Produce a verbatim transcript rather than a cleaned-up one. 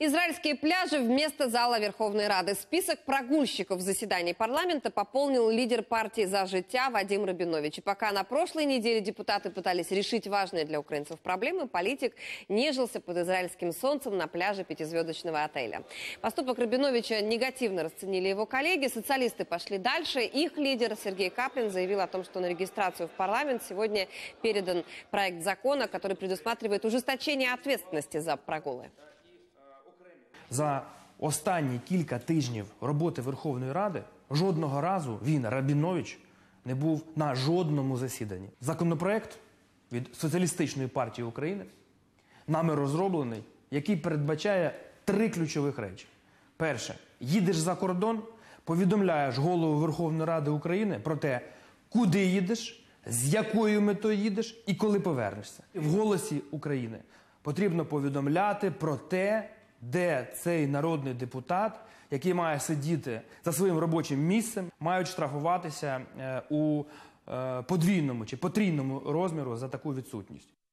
Израильские пляжи вместо зала Верховной Рады. Список прогульщиков заседаний парламента пополнил лидер партии «За життя» Вадим Рабинович. И пока на прошлой неделе депутаты пытались решить важные для украинцев проблемы, политик нежился под израильским солнцем на пляже пятизвездочного отеля. Поступок Рабиновича негативно расценили его коллеги. Социалисты пошли дальше. Их лидер Сергей Каплин заявил о том, что на регистрацию в парламент сегодня передан проект закона, который предусматривает ужесточение ответственности за прогулы. За останні кілька тижнів роботи Верховної Ради жодного разу він, Рабінович, не був на жодному засіданні. Законопроект від Соціалістичної партії України нами розроблений, який передбачає три ключових речі. Перше. Їдеш за кордон, повідомляєш голову Верховної Ради України про те, куди їдеш, з якою метою їдеш і коли повернешся. В «Голосі України» потрібно повідомляти про те, де цей народний депутат, який має сидіти за своїм робочим місцем, мають штрафуватися у подвійному чи потрійному розміру за таку відсутність.